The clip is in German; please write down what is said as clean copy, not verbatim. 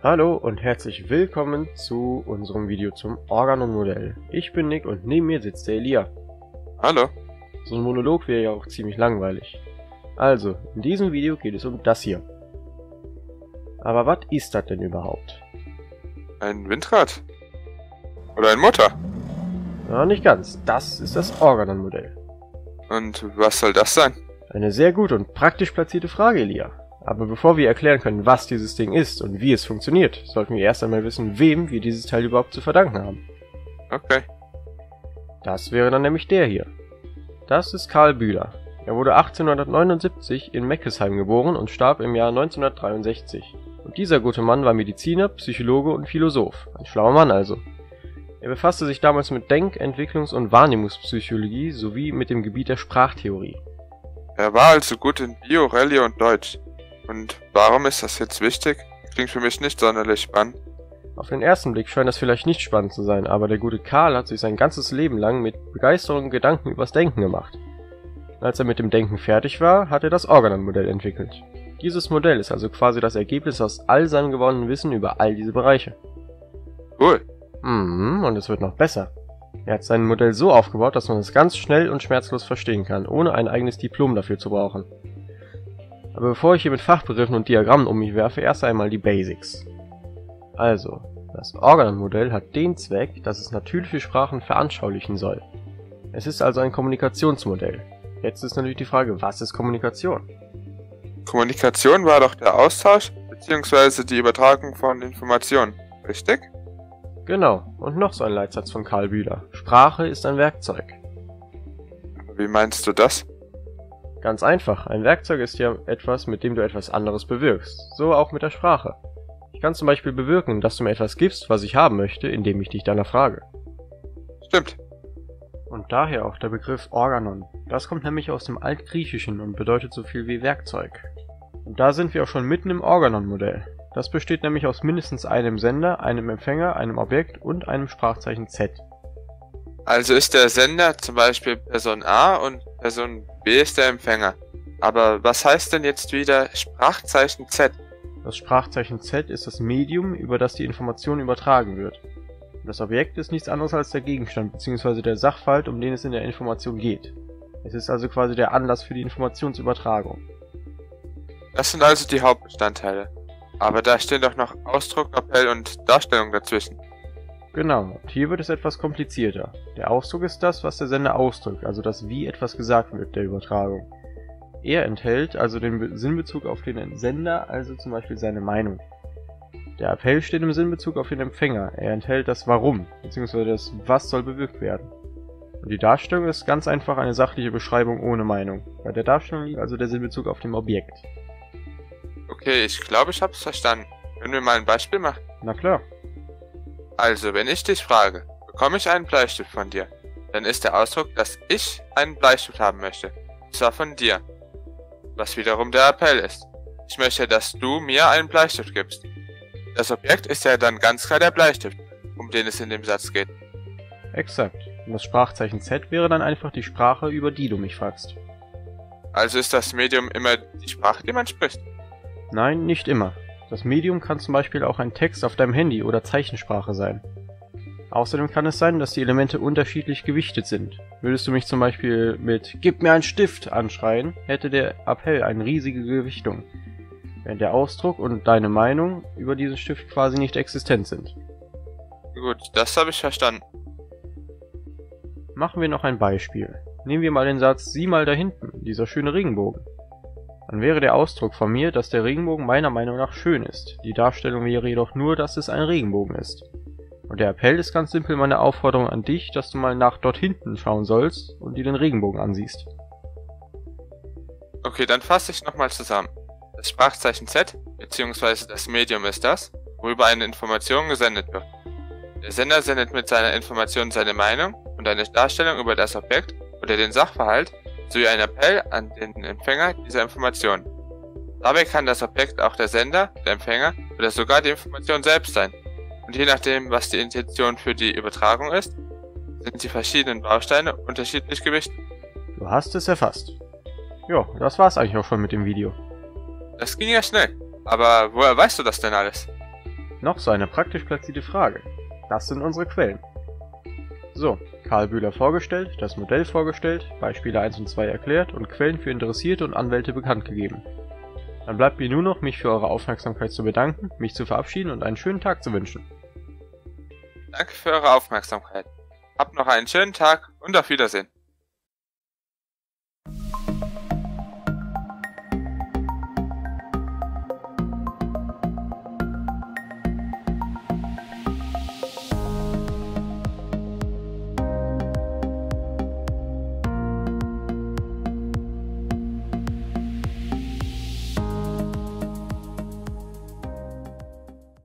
Hallo und herzlich willkommen zu unserem Video zum Organon-Modell. Ich bin Nick und neben mir sitzt der Elia. Hallo. So ein Monolog wäre ja auch ziemlich langweilig. Also, in diesem Video geht es um das hier. Aber was ist das denn überhaupt? Ein Windrad? Oder ein Motor? Na, nicht ganz. Das ist das Organon-Modell. Und was soll das sein? Eine sehr gute und praktisch platzierte Frage, Elia. Aber bevor wir erklären können, was dieses Ding ist und wie es funktioniert, sollten wir erst einmal wissen, wem wir dieses Teil überhaupt zu verdanken haben. Okay. Das wäre dann nämlich der hier. Das ist Karl Bühler. Er wurde 1879 in Meckesheim geboren und starb im Jahr 1963. Und dieser gute Mann war Mediziner, Psychologe und Philosoph. Ein schlauer Mann also. Er befasste sich damals mit Denk-, Entwicklungs- und Wahrnehmungspsychologie sowie mit dem Gebiet der Sprachtheorie. Er war also gut in Bio, Rallye und Deutsch. Und warum ist das jetzt wichtig? Klingt für mich nicht sonderlich spannend. Auf den ersten Blick scheint das vielleicht nicht spannend zu sein, aber der gute Karl hat sich sein ganzes Leben lang mit Begeisterung und Gedanken übers Denken gemacht. Und als er mit dem Denken fertig war, hat er das Organon-Modell entwickelt. Dieses Modell ist also quasi das Ergebnis aus all seinem gewonnenen Wissen über all diese Bereiche. Cool. Und es wird noch besser. Er hat sein Modell so aufgebaut, dass man es ganz schnell und schmerzlos verstehen kann, ohne ein eigenes Diplom dafür zu brauchen. Aber bevor ich hier mit Fachbegriffen und Diagrammen um mich werfe, erst einmal die Basics. Also, das Organon-Modell hat den Zweck, dass es natürliche Sprachen veranschaulichen soll. Es ist also ein Kommunikationsmodell. Jetzt ist natürlich die Frage, was ist Kommunikation? Kommunikation war doch der Austausch bzw. die Übertragung von Informationen, richtig? Genau, und noch so ein Leitsatz von Karl Bühler. Sprache ist ein Werkzeug. Aber wie meinst du das? Ganz einfach, ein Werkzeug ist ja etwas, mit dem du etwas anderes bewirkst. So auch mit der Sprache. Ich kann zum Beispiel bewirken, dass du mir etwas gibst, was ich haben möchte, indem ich dich danach frage. Stimmt. Und daher auch der Begriff Organon. Das kommt nämlich aus dem Altgriechischen und bedeutet so viel wie Werkzeug. Und da sind wir auch schon mitten im Organon-Modell. Das besteht nämlich aus mindestens einem Sender, einem Empfänger, einem Objekt und einem Sprachzeichen Z. Also ist der Sender zum Beispiel Person A und Person B ist der Empfänger. Aber was heißt denn jetzt wieder Sprachzeichen Z? Das Sprachzeichen Z ist das Medium, über das die Information übertragen wird. Und das Objekt ist nichts anderes als der Gegenstand bzw. der Sachverhalt, um den es in der Information geht. Es ist also quasi der Anlass für die Informationsübertragung. Das sind also die Hauptbestandteile. Aber da stehen doch noch Ausdruck, Appell und Darstellung dazwischen. Genau, und hier wird es etwas komplizierter. Der Ausdruck ist das, was der Sender ausdrückt, also das, wie etwas gesagt wird, der Übertragung. Er enthält also den Sinnbezug auf den Sender, also zum Beispiel seine Meinung. Der Appell steht im Sinnbezug auf den Empfänger, er enthält das Warum, bzw. das Was soll bewirkt werden. Und die Darstellung ist ganz einfach eine sachliche Beschreibung ohne Meinung. Bei der Darstellung liegt also der Sinnbezug auf dem Objekt. Okay, ich glaube, ich hab's verstanden. Können wir mal ein Beispiel machen? Na klar. Also, wenn ich dich frage, bekomme ich einen Bleistift von dir, dann ist der Ausdruck, dass ich einen Bleistift haben möchte. Und zwar von dir. Was wiederum der Appell ist. Ich möchte, dass du mir einen Bleistift gibst. Das Objekt ist ja dann ganz klar der Bleistift, um den es in dem Satz geht. Exakt. Und das Sprachzeichen Z wäre dann einfach die Sprache, über die du mich fragst. Also ist das Medium immer die Sprache, die man spricht? Nein, nicht immer. Das Medium kann zum Beispiel auch ein Text auf deinem Handy oder Zeichensprache sein. Außerdem kann es sein, dass die Elemente unterschiedlich gewichtet sind. Würdest du mich zum Beispiel mit "Gib mir einen Stift" anschreien, hätte der Appell eine riesige Gewichtung, während der Ausdruck und deine Meinung über diesen Stift quasi nicht existent sind. Gut, das habe ich verstanden. Machen wir noch ein Beispiel. Nehmen wir mal den Satz "Sieh mal da hinten, dieser schöne Regenbogen". Dann wäre der Ausdruck von mir, dass der Regenbogen meiner Meinung nach schön ist. Die Darstellung wäre jedoch nur, dass es ein Regenbogen ist. Und der Appell ist ganz simpel meine Aufforderung an dich, dass du mal nach dort hinten schauen sollst und dir den Regenbogen ansiehst. Okay, dann fasse ich nochmal zusammen. Das Sprachzeichen Z, bzw. das Medium ist das, worüber eine Information gesendet wird. Der Sender sendet mit seiner Information seine Meinung und eine Darstellung über das Objekt oder den Sachverhalt sowie ein Appell an den Empfänger dieser Information. Dabei kann das Objekt auch der Sender, der Empfänger oder sogar die Information selbst sein. Und je nachdem, was die Intention für die Übertragung ist, sind die verschiedenen Bausteine unterschiedlich gewichtet. Du hast es erfasst. Jo, das war's eigentlich auch schon mit dem Video. Das ging ja schnell. Aber woher weißt du das denn alles? Noch so eine praktisch platzierte Frage. Das sind unsere Quellen. So, Karl Bühler vorgestellt, das Modell vorgestellt, Beispiele 1 und 2 erklärt und Quellen für Interessierte und Anwälte bekannt gegeben. Dann bleibt mir nur noch, mich für eure Aufmerksamkeit zu bedanken, mich zu verabschieden und einen schönen Tag zu wünschen. Danke für eure Aufmerksamkeit. Habt noch einen schönen Tag und auf Wiedersehen.